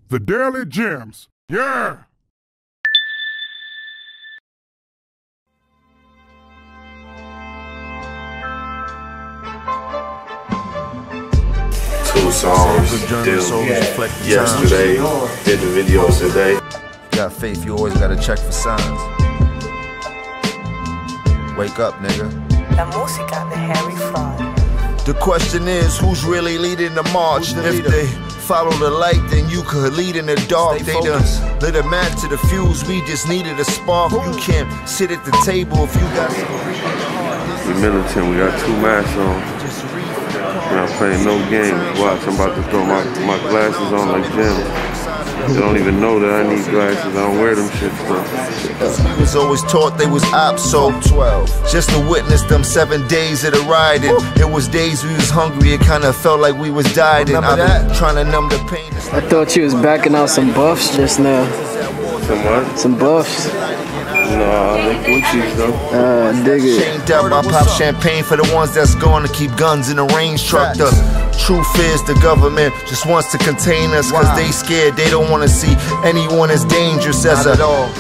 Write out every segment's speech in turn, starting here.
The Daily Gems. Yeah! Two songs yesterday, did the videos today. Got faith, you always gotta check for signs. Wake up, nigga. La música de Harry Fraud. The question is, who's really leading the march? If they follow the light, then you could lead in the dark. They done lit a match to the fuse, we just needed a spark. You can't sit at the table if you got some greed in your heart. We militant, we got two masks on. We're not playing no games. Watch, I'm about to throw my glasses on like Gems. They don't even know that I need glasses. I don't wear them shit stuff. We was always taught they was ops, so 12. Just to witness them 7 days of the riding. It was days we was hungry, it kinda felt like we was dying. I've been trying to numb the pain. I thought you was backing out some buffs just now. Some what? Some buffs. Nah, they Gucci's though. Dig it. Shamed out, I pop champagne for the ones that's going to keep guns in the range truck. The truth is the government just wants to contain us, cause they scared, they don't want to see anyone as dangerous as a dog.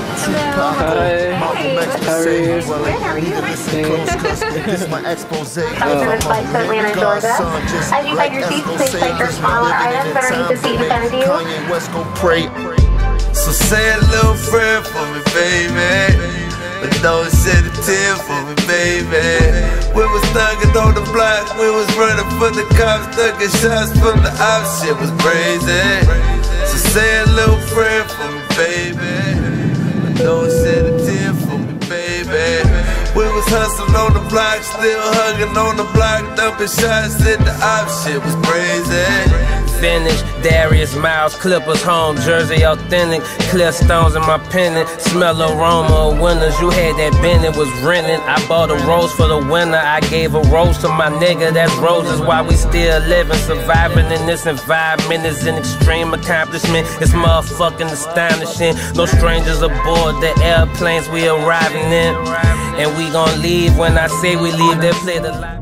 This is my expose. Atlanta, Georgia. As you find your seats, please place your smaller items underneath the seat in front of you. Kanye West go pray. So say a little prayer for me, baby. But don't shed a tear for me, baby. We was thugging on the block, we was running from the cops, thugging shots from the ops, shit was crazy. So say a little prayer for me, baby. But don't shed a tear for me, baby. We was hustling on the block, still hugging on the block, dumping shots at the ops, shit was crazy. Finish, Darius Miles, Clippers home, Jersey authentic, clear stones in my pendant, smell aroma of winners. You had that Bennett was renting. I bought a rose for the winter. I gave a rose to my nigga. That's roses while we still living, surviving in this environment is an extreme accomplishment. It's motherfucking astonishing. No strangers aboard the airplanes we arriving in, and we gon' leave when I say we leave. They play the light.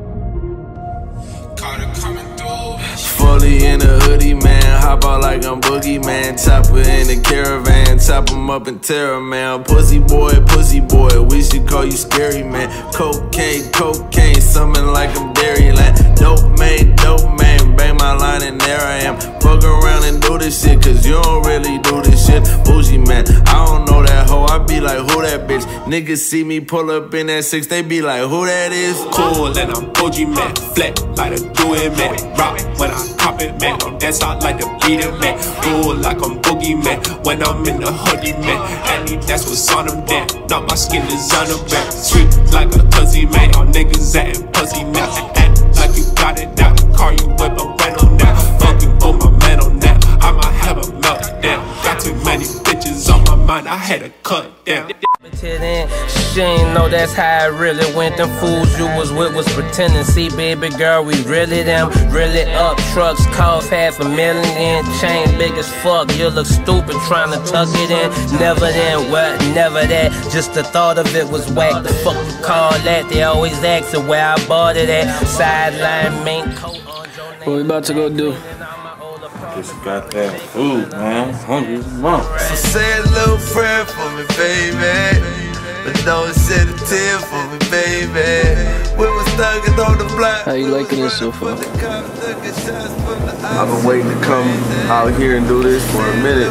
Fully in a hoodie, man. Hop out like I'm Boogie, man. Chopper in the caravan. Chop him up and tear him, man. Pussy boy, we should call you scary, man. Cocaine, something like I'm Dairyland. Dope man, bang my line and there I am. Fuck around and do this shit, cause you don't really do this shit. Bougie, man, I don't know that hoe. I be like, who that bitch? Niggas see me pull up in that 6, they be like, who that is? Cool, and I'm Bougie, man. Flat like a doing, man. Rock when I cop it, man. Don't dance out like the beater, man. Cool like I'm Boogie, man. When I'm in the hoodie, man. And that's what's on them, damn. Now my skin is on them, man. Sweet like a pussy, man. All niggas acting pussy now. Act like you got it now. The car you whip a rental now. Fucking on my man on that. I might have a meltdown. Got too many bitches on my mind. I had to cut down. Till then, she ain't know that's how it really went. Them fools you was with was pretending. See, baby girl, we really them. Really up, trucks cost $500,000. Chain big as fuck, you look stupid trying to tuck it in. Never then, what, never that. Just the thought of it was whack. The fuck you call that? They always asking where I bought it at. Sideline, main coat on your name. What we about to go do? Just got that food, man. I'm hungry as a mother. So say a little prayer for me, baby. But don't shed a tear for me, baby. We was thugging on the block. How you liking it so far? I've been waiting to come out here and do this for a minute.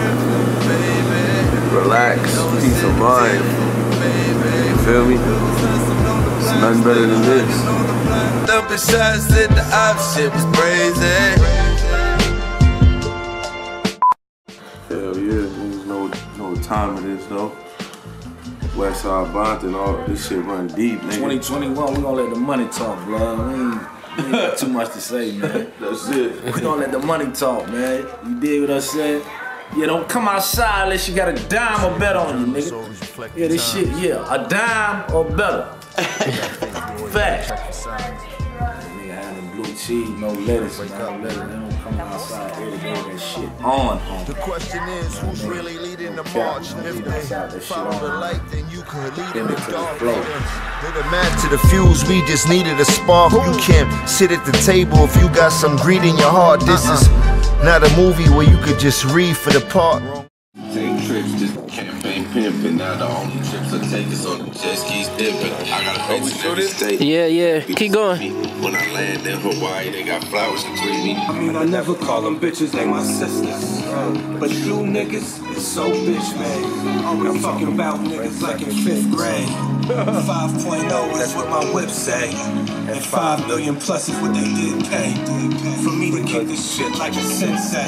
Relax, peace of mind. You feel me? It's nothing better than this. Dumping shots at the ops, shit was crazy. Hell yeah, niggas know what time it is though. Westside Bont and all this shit run deep, nigga. 2021, we gonna let the money talk, blood. We ain't got too much to say, man. That's it. We gonna let the money talk, man. You dig what I said? Yeah, don't come outside unless you got a dime or better on you, nigga. Yeah, this shit, yeah, a dime or better. Fact. Nigga having blue cheese, no lettuce, no lettuce. They don't come outside every day, that shit on. The question is, who's really leading the march? If they follow the light, then you could lead in the dark. Lit a match to the fuse, we just needed a spark. You can't sit at the table if you got some greed in your heart. This is not a movie where you could just read for the part. Take trips, just campaign pimping. Now the only trips I take is on the jet skis dipping. I gotta go to this state. Yeah, keep going. When I land in Hawaii, they got flowers to greet me. I mean, I never call them bitches, they my sisters. But you niggas is so bitch made. I'm fucking about niggas like in 5th grade. 5.0, that's what my whip say. And 5 million plus is what they did pay. For me to kick this shit like a sensei.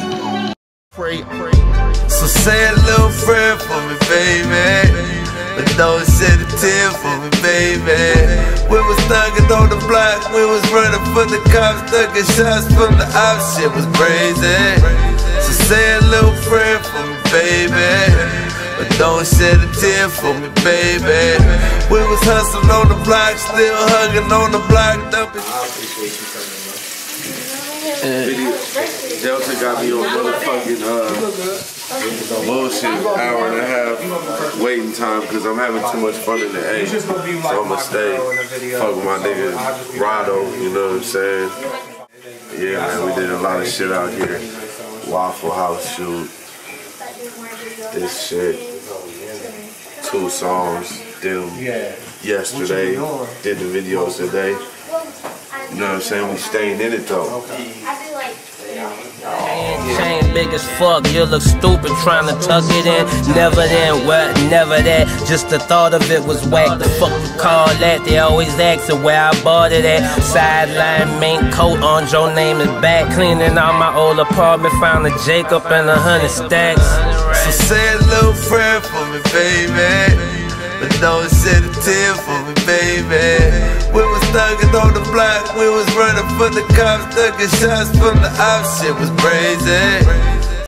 So say a little prayer for me, baby. But don't shed a tear for me, baby. We was thugging on the block, we was running for the cops, thugging shots from the ops, shit was crazy. So say a little prayer for me, baby. But don't shed a tear for me, baby. We was hustling on the block, still hugging on the block, dumping. I appreciate you coming, man. Delta got me on motherfucking bullshit hour and a half waiting time because I'm having too much fun in the A. So I'ma stay, fuck with my nigga Rado, you know what I'm saying? Yeah, man, we did a lot of shit out here. Waffle House shoot. This shit. 2 songs. Did them yesterday. Did the videos today. You know what I'm saying? We staying in it though. Chain big as fuck, you look stupid trying to tuck it in. Never then, what, never that. Just the thought of it was whack. The fuck you call that? They always asking where I bought it at. Sideline, mink coat on, Joe name is back. Cleaning out my old apartment, found a Jacob and 100 stacks. So say a little prayer for me, baby. But don't shed a tear for me, baby. We was thugging on the block, we was running for the cops, thugging shots from the ops, shit was crazy.